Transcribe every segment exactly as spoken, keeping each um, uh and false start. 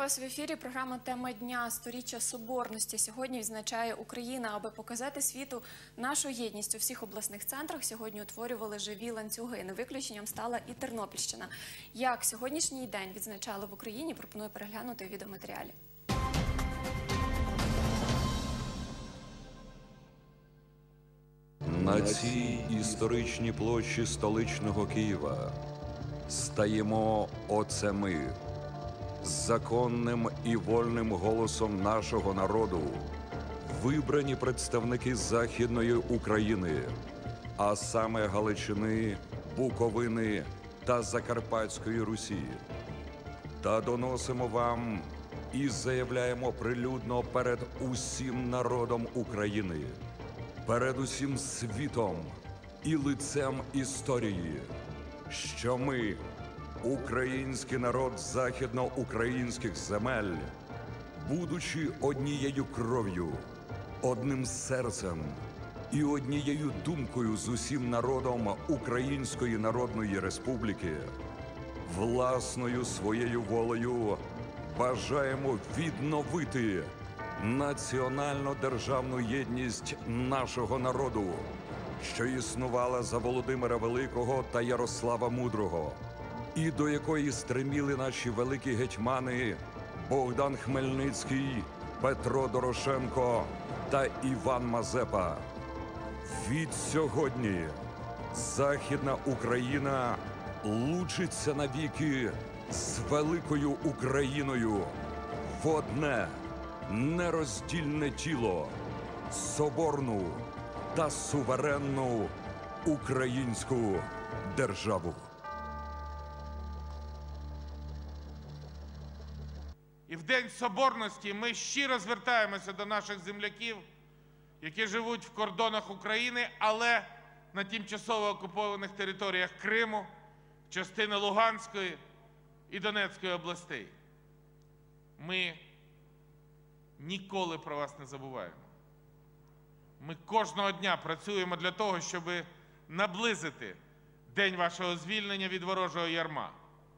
вас в ефірі. Програма «Тема дня» сторіччя Соборності. Сьогодні відзначає Україна. Аби показати світу нашу єдність у всіх обласних центрах, сьогодні утворювали живі ланцюги. Не виключенням стала і Тернопільщина. Як сьогоднішній день відзначали в Україні, пропоную переглянути у відеоматеріалі. На цій історичній площі столичного Києва стаємо оце ми, законним і вольним голосом нашого народу, вибрані представники Західної України, а саме Галичини, Буковини та Закарпатської Русі. Та доносимо вам і заявляємо прилюдно перед усім народом України, перед усім світом і лицем історії, що ми, український народ західноукраїнських земель, будучи однією кров'ю, одним серцем і однією думкою з усім народом Української Народної Республіки, власною своєю волею бажаємо відновити національно-державну єдність нашого народу, що існувала за Володимира Великого та Ярослава Мудрого, і до якої стреміли наші великі гетьмани Богдан Хмельницький, Петро Дорошенко та Іван Мазепа. Від сьогодні Західна Україна лучиться навіки з великою Україною в одне нероздільне тіло, соборну та суверенну українську державу. І в День Соборності ми щиро звертаємося до наших земляків, які живуть в кордонах України, але на тимчасово окупованих територіях Криму, частини Луганської і Донецької областей. Ми ніколи про вас не забуваємо. Ми кожного дня працюємо для того, щоб наблизити день вашого звільнення від ворожого ярма.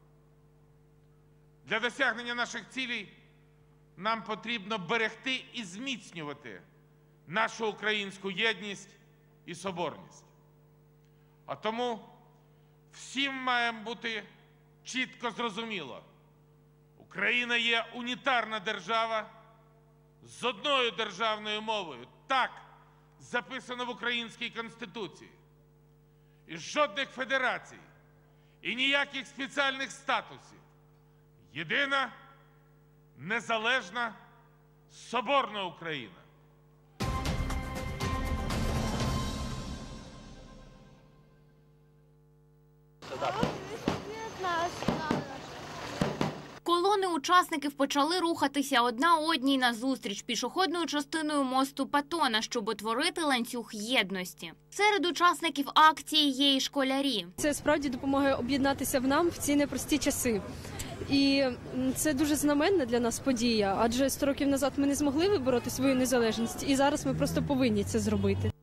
Для досягнення наших цілей нам потрібно берегти і зміцнювати нашу українську єдність і соборність. А тому всім має бути чітко зрозуміло: Україна є унітарна держава з одною державною мовою. Так записано в Українській Конституції. І жодних федерацій, і ніяких спеціальних статусів. Єдина, незалежна, соборна Україна. Колони учасників почали рухатися одна одній назустріч пішохідною частиною мосту Патона, щоб утворити ланцюг єдності. Серед учасників акції є і школярі. Це справді допомагає об'єднатися в нам в ці непрості часи. І це дуже знаменна для нас подія, адже сто років назад ми не змогли вибороти свою незалежність, і зараз ми просто повинні це зробити.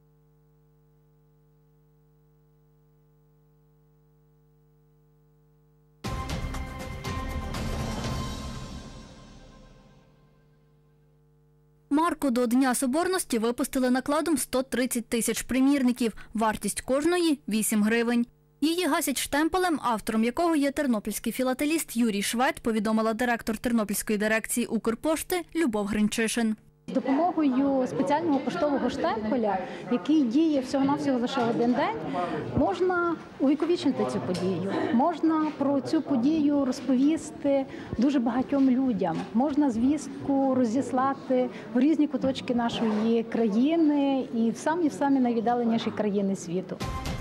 Марку до Дня Соборності випустили накладом сто тридцять тисяч примірників. Вартість кожної – вісім гривень. Її гасять штемпелем, автором якого є тернопільський філателіст Юрій Швед, повідомила директор Тернопільської дирекції Укрпошти Любов Гринчишин. З допомогою спеціального поштового штемпеля, який діє всього-навсього лише один день, можна увіковічнити цю подію. Можна про цю подію розповісти дуже багатьом людям. Можна звістку розіслати в різні куточки нашої країни і в самі, в самі найвіддаленіші країни світу.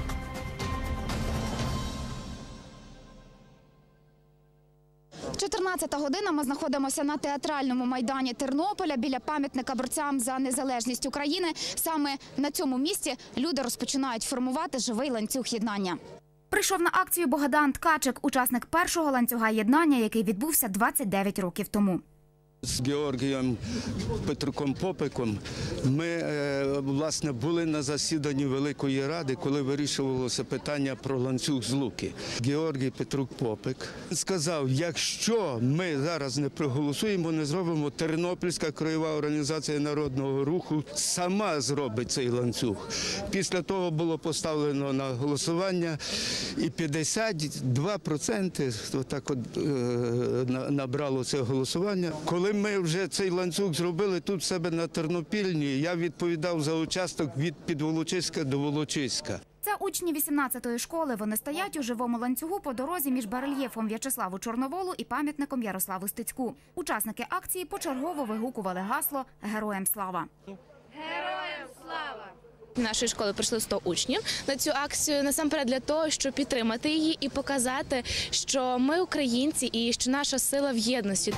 чотирнадцята година, ми знаходимося на театральному майдані Тернополя біля пам'ятника борцям за незалежність України. Саме на цьому місці люди розпочинають формувати живий ланцюг єднання. Прийшов на акцію Богдан Ткачик, учасник першого ланцюга єднання, який відбувся двадцять дев'ять років тому. З Георгієм Петруком Попиком ми, власне, були на засіданні Великої Ради, коли вирішувалося питання про ланцюг Злуки. Георгій Петрук Попик сказав, якщо ми зараз не проголосуємо, не зробимо, Тернопільська краєва організація народного руху сама зробить цей ланцюг. Після того було поставлено на голосування і п'ятдесят два відсотки так от, набрало це голосування. Коли ми вже цей ланцюг зробили тут в себе на Тернопільні, я відповідав за участок від Підволочиська до Волочиська. Це учні вісімнадцятої школи. Вони стоять у живому ланцюгу по дорозі між барельєфом В'ячеславу Чорноволу і пам'ятником Ярославу Стецьку. Учасники акції почергово вигукували гасло «Героям слава». Героям слава! Нашої школи прийшли сто учнів на цю акцію насамперед для того, щоб підтримати її і показати, що ми українці і що наша сила в єдності.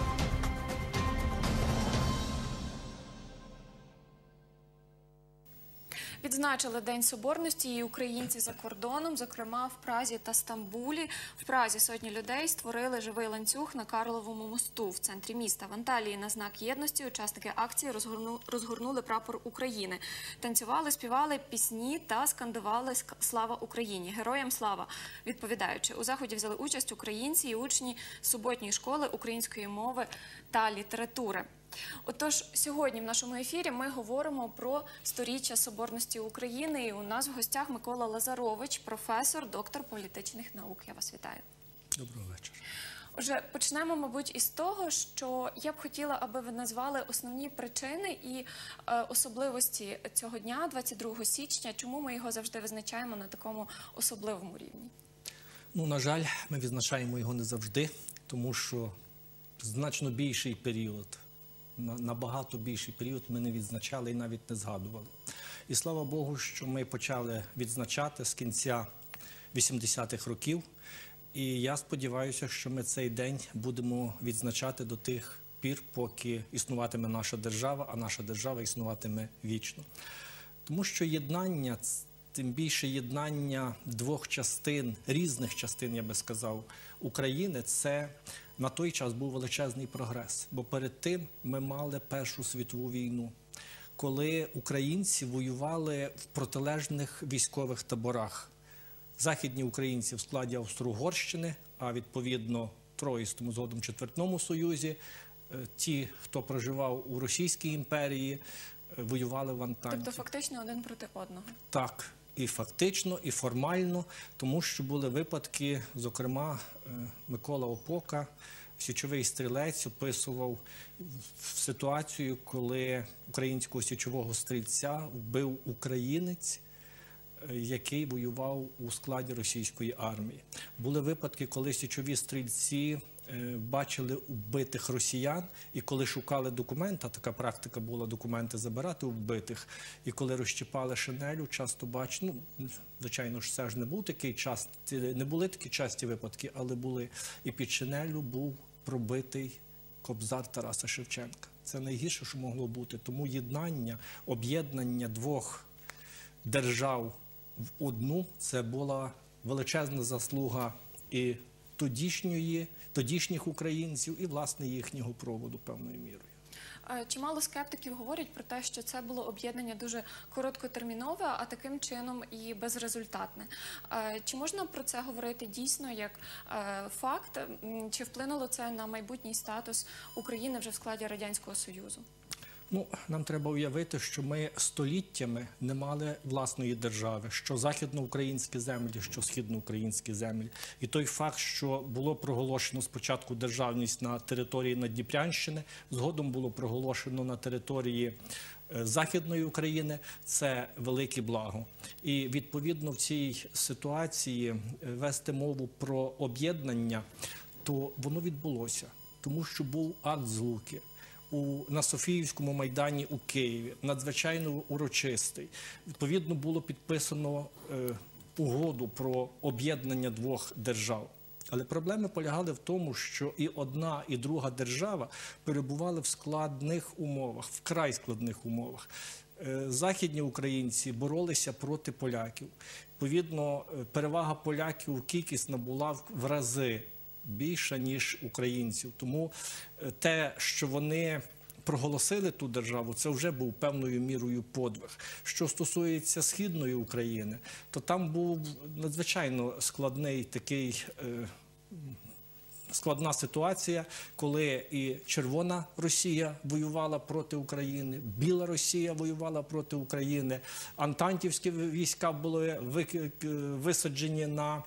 Відзначили День Соборності і українці за кордоном, зокрема в Празі та Стамбулі. В Празі сотні людей створили живий ланцюг на Карловому мосту в центрі міста. В Анталії на знак єдності учасники акції розгорну, розгорнули прапор України. Танцювали, співали пісні та скандували «Слава Україні!» «Героям слава!» Відповідаючи, у заході взяли участь українці і учні суботньої школи української мови та літератури. Отож, сьогодні в нашому ефірі ми говоримо про сторіччя Соборності України. І у нас в гостях Микола Лазарович, професор, доктор політичних наук. Я вас вітаю. Доброго вечора. Отже, почнемо, мабуть, із того, що я б хотіла, аби ви назвали основні причини і е, особливості цього дня, двадцять другого січня, чому ми його завжди визначаємо на такому особливому рівні. Ну, на жаль, ми відзначаємо його не завжди, тому що значно більший період, набагато більший період ми не відзначали і навіть не згадували. І слава Богу, що ми почали відзначати з кінця вісімдесятих років. І я сподіваюся, що ми цей день будемо відзначати до тих пір, поки існуватиме наша держава, а наша держава існуватиме вічно. Тому що єднання, тим більше єднання двох частин, різних частин, я би сказав, України, це на той час був величезний прогрес. Бо перед тим ми мали Першу світову війну, коли українці воювали в протилежних військових таборах. Західні українці в складі Австро-Угорщини, а відповідно Троїстому, згодом Четвертному Союзі, ті, хто проживав у Російській імперії, воювали в Антанті. Тобто фактично один проти одного? Так, і фактично, і формально, тому що були випадки, зокрема, Микола Опока, січовий стрілець, описував ситуацію, коли українського січового стрільця вбив українець, який воював у складі російської армії. Були випадки, коли січові стрільці бачили вбитих росіян, і коли шукали документи, така практика була документи забирати у вбитих, і коли розчіпали шинелю, часто бачили, ну, звичайно ж, це ж не був такий част, не були такі часті випадки, але були, і під шинелю був пробитий кобзар Тараса Шевченка. Це найгірше, що могло бути. Тому єднання, об'єднання двох держав в одну, це була величезна заслуга і тодішньої, тодішніх українців, і, власне, їхнього проводу певною мірою. Чимало скептиків говорять про те, що це було об'єднання дуже короткотермінове, а таким чином і безрезультатне. Чи можна про це говорити дійсно як факт? Чи вплинуло це на майбутній статус України вже в складі Радянського Союзу? Ну, нам треба уявити, що ми століттями не мали власної держави, що західноукраїнські землі, що східноукраїнські землі. І той факт, що було проголошено спочатку державність на території Наддніпрянщини, згодом було проголошено на території Західної України, це велике благо. І відповідно в цій ситуації вести мову про об'єднання, то воно відбулося, тому що був акт злуки. У, на Софіївському майдані у Києві, надзвичайно урочистий. Відповідно, було підписано е, угоду про об'єднання двох держав. Але проблеми полягали в тому, що і одна, і друга держава перебували в складних умовах, вкрай складних умовах. Е, західні українці боролися проти поляків. Відповідно, перевага поляків кількісна була в рази більша, ніж українців. Тому те, що вони проголосили ту державу, це вже був певною мірою подвиг. Що стосується Східної України, то там був надзвичайно складний такий, е, складна ситуація, коли і Червона Росія воювала проти України, Біла Росія воювала проти України, антантівські війська були висаджені на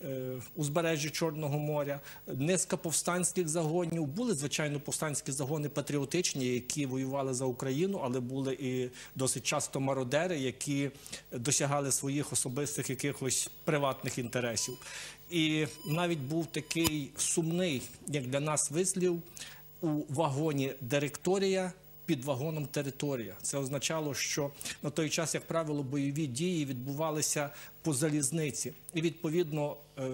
узбережжі Чорного моря, низка повстанських загонів. Були, звичайно, повстанські загони патріотичні, які воювали за Україну, але були і досить часто мародери, які досягали своїх особистих якихось приватних інтересів. І навіть був такий сумний, як для нас, вислів у вагоні «директорія», під вагоном «територія». Це означало, що на той час, як правило, бойові дії відбувалися по залізниці. І, відповідно,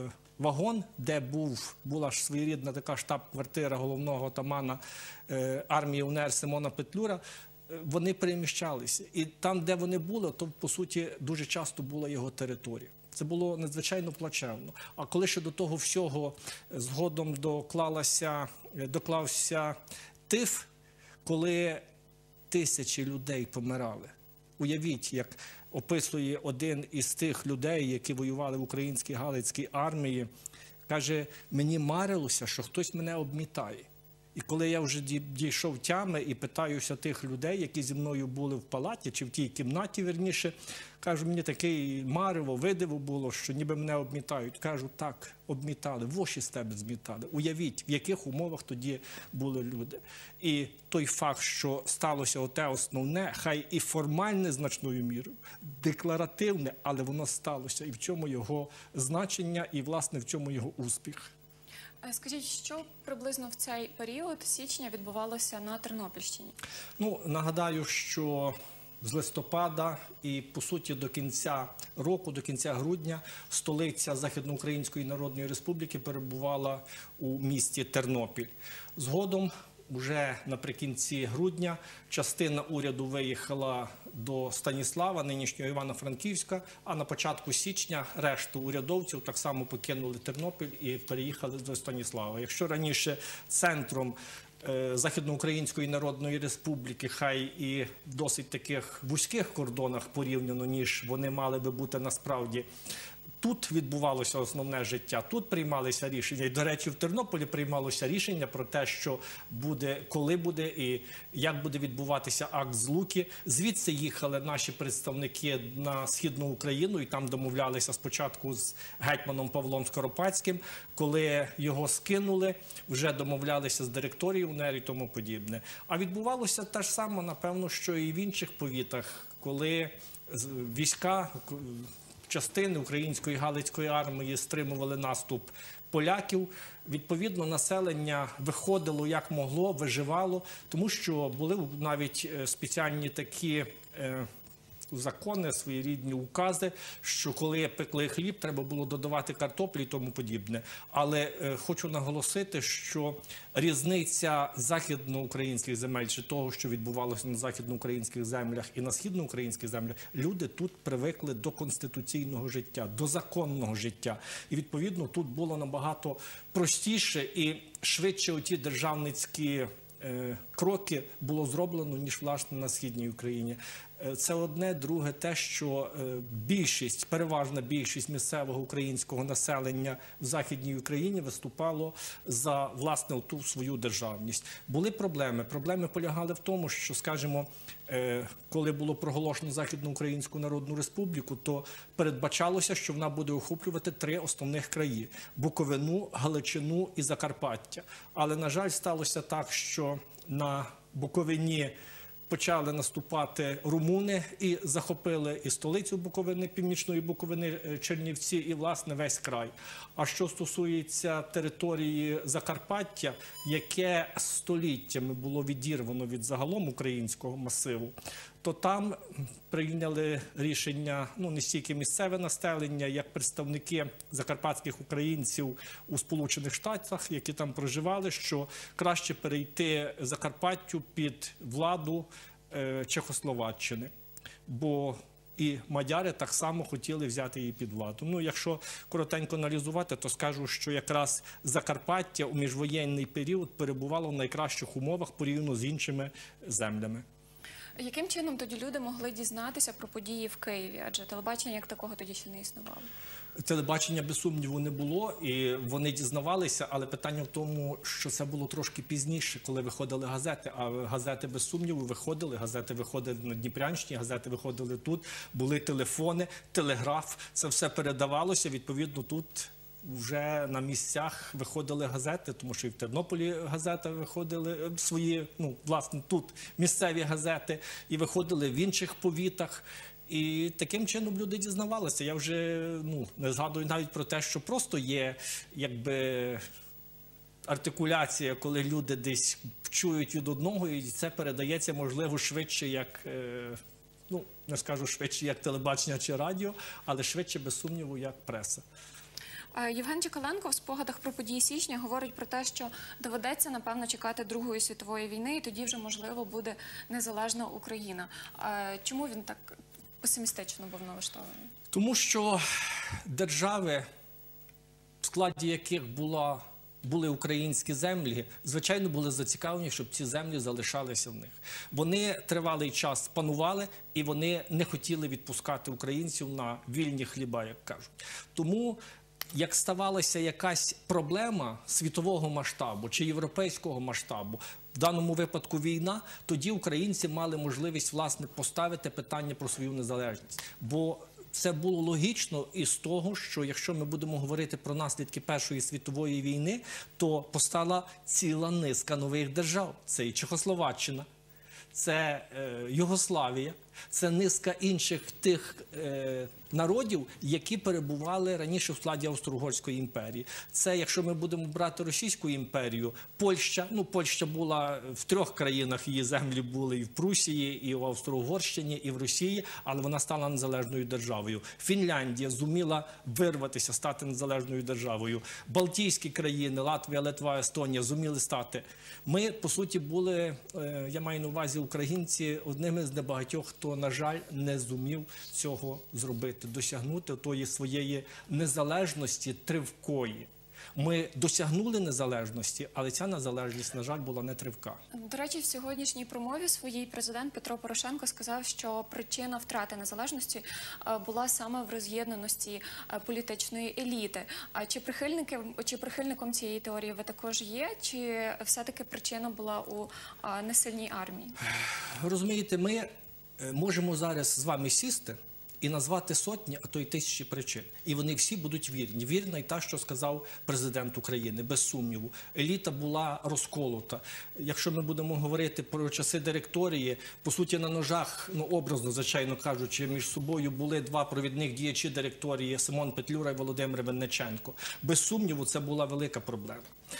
вагон, де був, була ж своєрідна така штаб-квартира головного отамана армії УНР Симона Петлюра, вони переміщалися. І там, де вони були, то, по суті, дуже часто була його територія. Це було надзвичайно плачевно. А коли ще до того всього згодом доклалася, доклався тиф, коли тисячі людей помирали. Уявіть, як описує один із тих людей, які воювали в українській Галицькій армії, каже, мені марилося, що хтось мене обмітає. І коли я вже дійшов тями і питаюся тих людей, які зі мною були в палаті, чи в тій кімнаті, вірніше, кажу, мені таке марево, видиво було, що ніби мене обмітають. Кажу, так, обмітали, воші з тебе змітали. Уявіть, в яких умовах тоді були люди. І той факт, що сталося оте основне, хай і формальне значною мірою, декларативне, але воно сталося. І в чому його значення, і, власне, в чому його успіх. Скажіть, що приблизно в цей період січня відбувалося на Тернопільщині? Ну, нагадаю, що з листопада і, по суті, до кінця року, до кінця грудня, столиця Західноукраїнської Народної Республіки перебувала у місті Тернопіль. Згодом, вже наприкінці грудня, частина уряду виїхала до Станіслава, нинішнього Івано-Франківська, а на початку січня решту урядовців так само покинули Тернопіль і переїхали до Станіслава. Якщо раніше центром Західноукраїнської Народної Республіки, хай і в досить таких вузьких кордонах порівняно, ніж вони мали би бути насправді, тут відбувалося основне життя, тут приймалися рішення. І, до речі, в Тернополі приймалося рішення про те, що буде, коли буде і як буде відбуватися акт Злуки. Звідси їхали наші представники на Східну Україну і там домовлялися спочатку з гетьманом Павлом Скоропадським. Коли його скинули, вже домовлялися з директорією УНР і тому подібне. А відбувалося те ж саме, напевно, що і в інших повітах, коли війська, частини української Галицької армії стримували наступ поляків. Відповідно, населення виходило як могло, виживало, тому що були навіть спеціальні такі е, закони, своєрідні укази, що коли пекли хліб, треба було додавати картоплі і тому подібне. Але е, хочу наголосити, що різниця західноукраїнських земель, чи того, що відбувалося на західноукраїнських землях і на східноукраїнських землях, люди тут привикли до конституційного життя, до законного життя. І, відповідно, тут було набагато простіше і швидше оті державницькі е, кроки було зроблено, ніж, власне, на Східній Україні. Це одне. Друге, те, що більшість, переважна більшість місцевого українського населення в Західній Україні виступало за, власне, ту свою державність. Були проблеми. Проблеми полягали в тому, що, скажімо, коли було проголошено Західноукраїнську Народну Республіку, то передбачалося, що вона буде охоплювати три основних краї – Буковину, Галичину і Закарпаття. Але, на жаль, сталося так, що на Буковині почали наступати румуни і захопили і столицю Буковини, північної Буковини, Чернівці, і, власне, весь край. А що стосується території Закарпаття, яке століттями було відірвано від загалом українського масиву, то там прийняли рішення, ну, не стільки місцеве населення, як представники закарпатських українців у Сполучених Штатах, які там проживали, що краще перейти Закарпаттю під владу е, Чехословаччини. Бо і мадяри так само хотіли взяти її під владу. Ну, якщо коротенько аналізувати, то скажу, що якраз Закарпаття у міжвоєнний період перебувало в найкращих умовах порівняно з іншими землями. Яким чином тоді люди могли дізнатися про події в Києві? Адже телебачення як такого тоді ще не існувало. Телебачення, без сумніву, не було, і вони дізнавалися, але питання в тому, що це було трошки пізніше, коли виходили газети, а газети, без сумніву, виходили, газети виходили на Дніпрянщині, газети виходили тут, були телефони, телеграф, це все передавалося, відповідно, тут вже на місцях виходили газети, тому що і в Тернополі газети виходили свої, ну, власне, тут місцеві газети, і виходили в інших повітах. І таким чином люди дізнавалися. Я вже ну, не згадую навіть про те, що просто є якби артикуляція, коли люди десь чують від одного, і це передається, можливо, швидше, як, ну, не скажу швидше, як телебачення чи радіо, але швидше, без сумніву, як преса. Євген Чекаленко в спогадах про події січня говорить про те, що доведеться, напевно, чекати Другої світової війни, і тоді вже, можливо, буде незалежна Україна. Чому він так песимістично був налаштований? Тому що держави, в складі яких була, були українські землі, звичайно, були зацікавлені, щоб ці землі залишалися в них. Вони тривалий час панували, і вони не хотіли відпускати українців на вільні хліба, як кажуть. Тому як ставалася якась проблема світового масштабу чи європейського масштабу, в даному випадку війна, тоді українці мали можливість, власне, поставити питання про свою незалежність. Бо це було логічно із того, що якщо ми будемо говорити про наслідки Першої світової війни, то постала ціла низка нових держав. Це і Чехословаччина, це е, Югославія, це низка інших тих е, народів, які перебували раніше в складі Австро-Угорської імперії. Це, якщо ми будемо брати Російську імперію, Польща, ну, Польща була в трьох країнах, її землі були і в Прусії, і в Австро-Угорщині, і в Росії, але вона стала незалежною державою. Фінляндія зуміла вирватися, стати незалежною державою. Балтійські країни, Латвія, Литва, Естонія зуміли стати. Ми, по суті, були, я маю на увазі українці, одними з небагатьох, хто, на жаль, не зумів цього зробити, досягнути тої своєї незалежності тривкої. Ми досягнули незалежності, але ця незалежність, на жаль, була не тривка. До речі, в сьогоднішній промові своїй президент Петро Порошенко сказав, що причина втрати незалежності була саме в роз'єднаності політичної еліти. Чи прихильники, чи прихильником цієї теорії ви також є, чи все-таки причина була у несильній армії? Розумієте, ми можемо зараз з вами сісти і назвати сотні, а то й тисячі причин. І вони всі будуть вірні. Вірна й та, що сказав президент України, без сумніву. Еліта була розколота. Якщо ми будемо говорити про часи директорії, по суті, на ножах, ну, образно, звичайно кажучи, між собою були два провідних діячі директорії – Симон Петлюра і Володимир Винниченко. Без сумніву, це була велика проблема.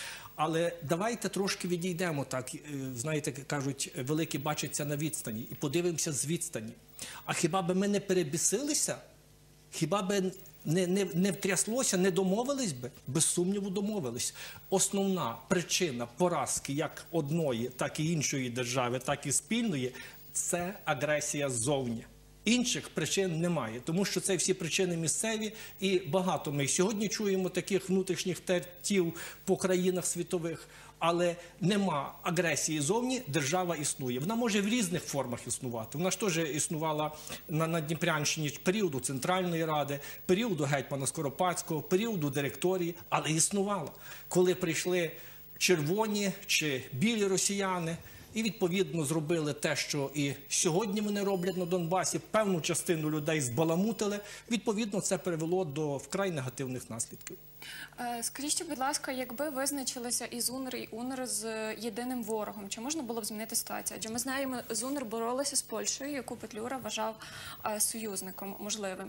Але давайте трошки відійдемо, так, знаєте, кажуть, великі бачаться на відстані, і подивимося з відстані. А хіба би ми не перебісилися? Хіба би не, не, не втряслося, не домовились би? Без сумніву домовились. Основна причина поразки як одної, так і іншої держави, так і спільної – це агресія ззовні. Інших причин немає, тому що це всі причини місцеві, і багато ми сьогодні чуємо таких внутрішніх тертів по країнах світових, але нема агресії зовні, держава існує. Вона може в різних формах існувати. Вона ж теж існувала на, на Дніпрянщині періоду Центральної Ради, періоду гетьмана Скоропадського, періоду директорії, але існувала. Коли прийшли червоні чи білі росіяни, і, відповідно, зробили те, що і сьогодні вони роблять на Донбасі, певну частину людей збаламутили, відповідно, це привело до вкрай негативних наслідків. Скажіть, будь ласка, якби визначилися і ЗУНР, і УНР з єдиним ворогом, чи можна було б змінити ситуацію? Адже ми знаємо, ЗУНР боролися з Польщею, яку Петлюра вважав союзником можливим.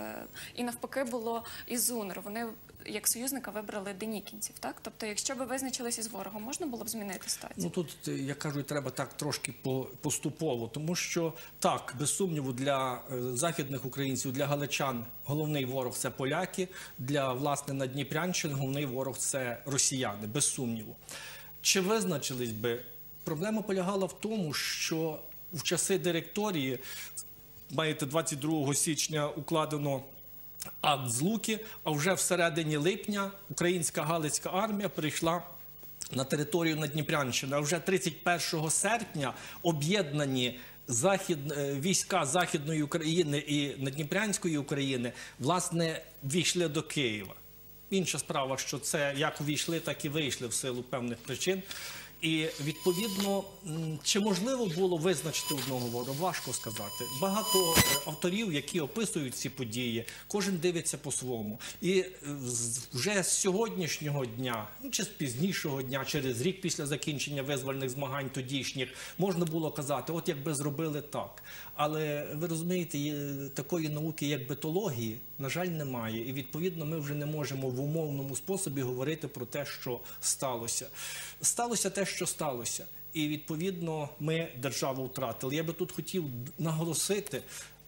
І навпаки було і ЗУНР. Вони як союзника вибрали денікінців, так? Тобто, якщо б визначилися з ворогом, можна було б змінити ситуацію? Ну, тут, я кажу, треба так трошки поступово, тому що, так, без сумніву, для західних українців, для галичан головний ворог – це поляки, для, власне, наддніпрянщин головний ворог – це росіяни, без сумніву. Чи визначились би? Проблема полягала в тому, що в часи директорії маєте, двадцять другого січня укладено акт Злуки, а вже в середині липня українська Галицька армія прийшла на територію Надніпрянщини. А вже тридцять першого серпня об'єднані Захід, війська Західної України і Надніпрянської України, власне, війшли до Києва. Інша справа, що це як війшли, так і вийшли в силу певних причин. І, відповідно, чи можливо було визначити одного ворога? Важко сказати. Багато авторів, які описують ці події, кожен дивиться по-своєму. І вже з сьогоднішнього дня, чи з пізнішого дня, через рік після закінчення визвольних змагань тодішніх, можна було казати, от якби зробили так. Але, ви розумієте, такої науки, як бетології, на жаль, немає. І, відповідно, ми вже не можемо в умовному способі говорити про те, що сталося. Сталося те, що сталося. І, відповідно, ми державу втратили. Я би тут хотів наголосити,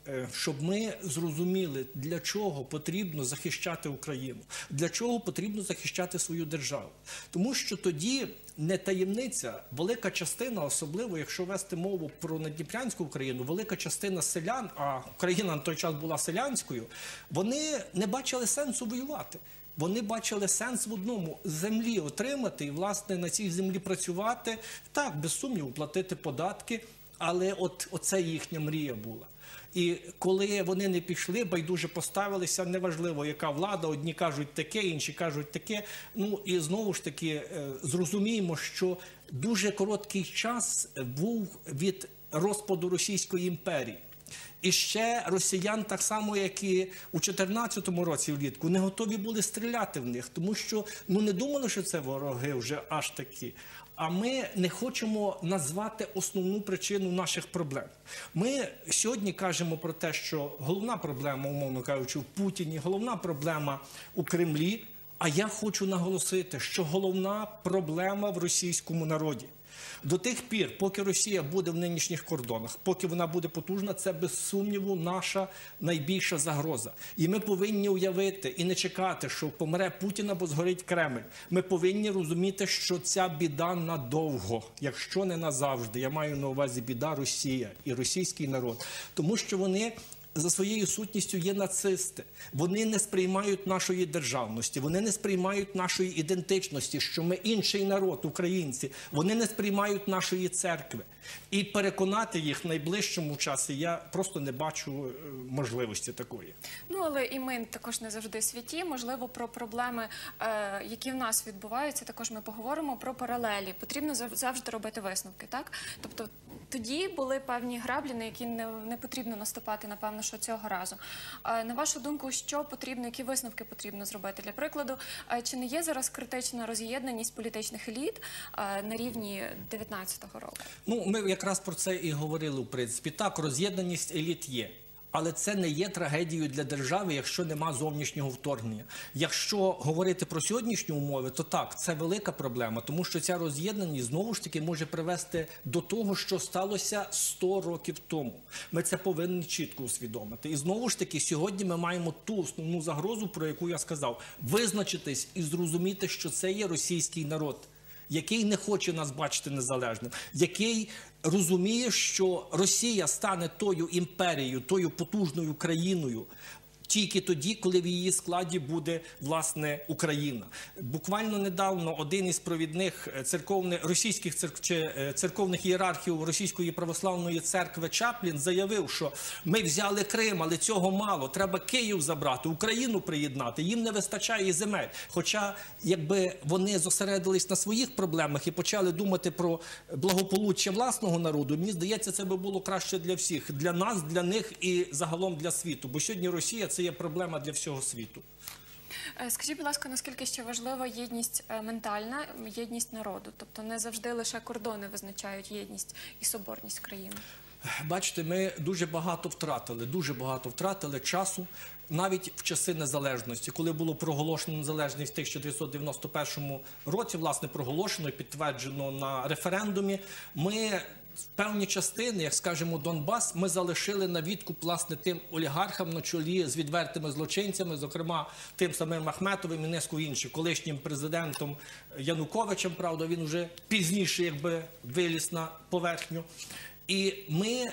щоб ми зрозуміли, для чого потрібно захищати Україну, для чого потрібно захищати свою державу. Тому що тоді не таємниця, велика частина, особливо якщо вести мову про Надніпрянську Україну, велика частина селян, а Україна на той час була селянською, вони не бачили сенсу воювати. Вони бачили сенс в одному – землі отримати і, власне, на цій землі працювати, так, без сумніву, платити податки, але от оце їхня мрія була. І коли вони не пішли, байдуже поставилися, неважливо, яка влада, одні кажуть таке, інші кажуть таке. Ну і знову ж таки зрозуміємо, що дуже короткий час був від розпаду Російської імперії. І ще росіян, так само, як і у чотирнадцятому році влітку, не готові були стріляти в них, тому що ну, не думали, що це вороги вже аж такі. А ми не хочемо назвати основну причину наших проблем. Ми сьогодні кажемо про те, що головна проблема, умовно кажучи, в Путіні, головна проблема у Кремлі, а я хочу наголосити, що головна проблема в російському народі. До тих пір, поки Росія буде в нинішніх кордонах, поки вона буде потужна, це без сумніву наша найбільша загроза. І ми повинні уявити і не чекати, що помре Путін або згорить Кремль. Ми повинні розуміти, що ця біда надовго, якщо не назавжди. Я маю на увазі біда Росія і російський народ. Тому що вони за своєю сутністю є нацисти. Вони не сприймають нашої державності, вони не сприймають нашої ідентичності, що ми інший народ, українці. Вони не сприймають нашої церкви. І переконати їх в найближчому часі я просто не бачу можливості такої. Ну, але і ми також не завжди святі. Можливо, про проблеми, е, які в нас відбуваються, також ми поговоримо про паралелі. Потрібно завжди робити висновки, так? Тобто тоді були певні граблі, на які не, не потрібно наступати, напевно, що цього разу. Е, на вашу думку, що потрібно, які висновки потрібно зробити? Для прикладу, е, чи не є зараз критична роз'єднаність політичних еліт е, на рівні дев'ятнадцятого року? Ну, ми якраз про це і говорили, в принципі. Так, роз'єднаність еліт є. Але це не є трагедією для держави, якщо нема зовнішнього вторгнення. Якщо говорити про сьогоднішні умови, то так, це велика проблема, тому що ця роз'єднаність, знову ж таки, може привести до того, що сталося сто років тому. Ми це повинні чітко усвідомити. І знову ж таки, сьогодні ми маємо ту основну загрозу, про яку я сказав. Визначитись і зрозуміти, що це є російський народ, який не хоче нас бачити незалежним, який розуміє, що Росія стане тою імперією, тою потужною країною, тільки тоді, коли в її складі буде, власне, Україна. Буквально недавно один із провідних церковних, російських церк, церковних ієрархів Російської православної церкви Чаплін заявив, що ми взяли Крим, але цього мало, треба Київ забрати, Україну приєднати, їм не вистачає земель. Хоча, якби вони зосередились на своїх проблемах і почали думати про благополуччя власного народу, мені здається, це би було краще для всіх, для нас, для них і загалом для світу. Бо сьогодні Росія – це є проблема для всього світу. Скажіть, будь ласка, наскільки ще важлива єдність ментальна, єдність народу? Тобто не завжди лише кордони визначають єдність і соборність країни? Бачите, ми дуже багато втратили, дуже багато втратили часу, навіть в часи незалежності. Коли було проголошено незалежність в тисяча дев'ятсот дев'яносто першому році, власне, проголошено і підтверджено на референдумі, ми певні частини, як, скажімо, Донбас, ми залишили на відкуп, власне, тим олігархам на чолі з відвертими злочинцями, зокрема, тим самим Ахметовим і низку інших, колишнім президентом Януковичем, правда, він вже пізніше, якби, виліз на поверхню. І ми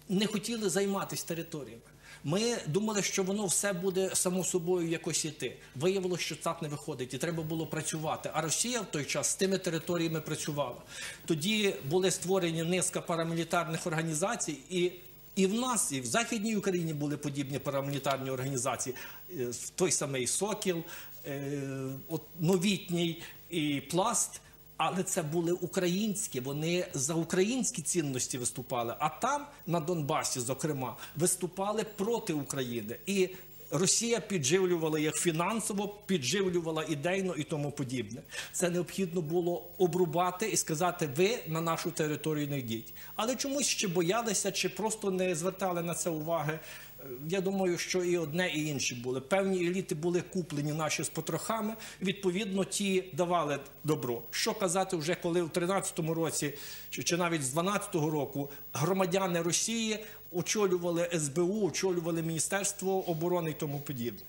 не хотіли займатися територіями. Ми думали, що воно все буде само собою якось іти. Виявилося, що так не виходить, і треба було працювати. А Росія в той час з тими територіями працювала. Тоді були створені низка парамілітарних організацій, і І в нас, і в Західній Україні були подібні парамілітарні організації. Той самий «Сокіл», новітній і «Пласт». Але це були українські, вони за українські цінності виступали. А там, на Донбасі, зокрема, виступали проти України. І Росія підживлювала їх фінансово, підживлювала ідейно і тому подібне. Це необхідно було обрубати і сказати, ви на нашу територію не йдіть. Але чомусь ще боялися, чи просто не звертали на це уваги. Я думаю, що і одне, і інше були. Певні еліти були куплені наші з потрохами, відповідно, ті давали добро. Що казати вже, коли в тринадцятому році, чи навіть з дванадцятого року, громадяни Росії очолювали ес бе у, очолювали Міністерство оборони і тому подібне.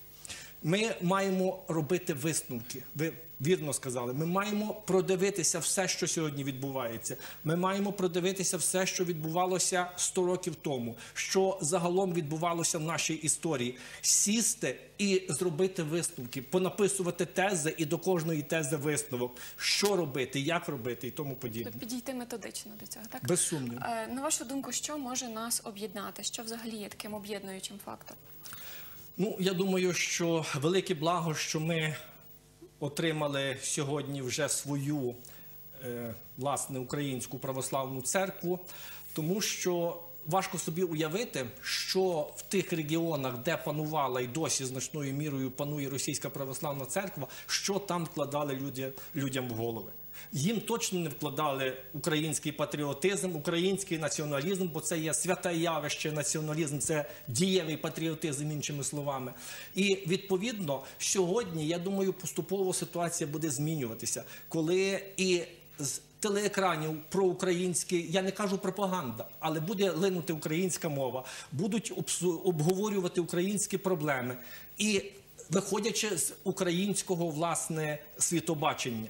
Ми маємо робити висновки. Ви вірно сказали. Ми маємо продивитися все, що сьогодні відбувається. Ми маємо продивитися все, що відбувалося сто років тому, що загалом відбувалося в нашій історії. Сісти і зробити висновки, понаписувати тези і до кожної тези висновок. Що робити, як робити і тому подібне. Підійти методично до цього, так? Без сумніву. На вашу думку, що може нас об'єднати? Що взагалі є таким об'єднуючим фактором? Ну, я думаю, що велике благо, що ми отримали сьогодні вже свою, е, власне, українську православну церкву, тому що важко собі уявити, що в тих регіонах, де панувала і досі значною мірою панує російська православна церква, що там вкладали люди, людям в голови. Їм точно не вкладали український патріотизм, український націоналізм, бо це є святе явище, націоналізм, це дієвий патріотизм, іншими словами. І, відповідно, сьогодні, я думаю, поступово ситуація буде змінюватися, коли і з телеекранів проукраїнські, я не кажу пропаганда, але буде линути українська мова, будуть обговорювати українські проблеми і виходячи з українського, власне, світобачення.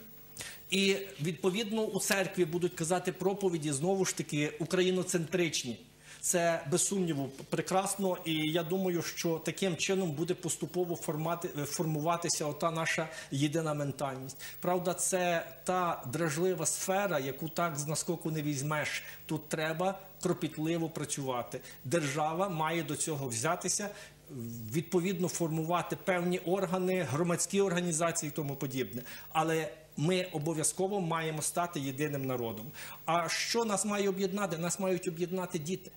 І, відповідно, у церкві будуть казати проповіді, знову ж таки, україноцентричні. Це, без сумніву, прекрасно, і я думаю, що таким чином буде поступово формати, формуватися ота наша єдина ментальність. Правда, це та дражлива сфера, яку так з наскоку не візьмеш. Тут треба кропітливо працювати. Держава має до цього взятися, відповідно формувати певні органи, громадські організації і тому подібне. Але ми обов'язково маємо стати єдиним народом. А що нас має об'єднати? Нас мають об'єднати діти.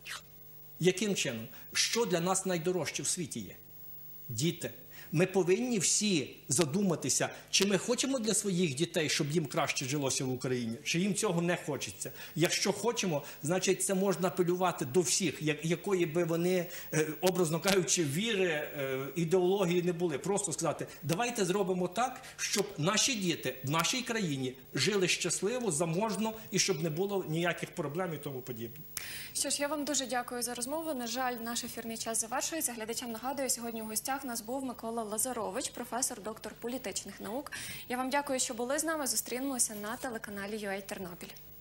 Яким чином? Що для нас найдорожче в світі є? Діти. Ми повинні всі задуматися, чи ми хочемо для своїх дітей, щоб їм краще жилося в Україні, чи їм цього не хочеться. Якщо хочемо, значить це можна апелювати до всіх, якої би вони, образно кажучи, віри, ідеології не були. Просто сказати, давайте зробимо так, щоб наші діти в нашій країні жили щасливо, заможно і щоб не було ніяких проблем і тому подібне. Що ж, я вам дуже дякую за розмову. На жаль, наш ефірний час завершується. Глядачам нагадую, сьогодні у гостях нас був Микола Лазарович, професор, доктор політичних наук. Я вам дякую, що були з нами. Зустрінемося на телеканалі ю ей Тернопіль.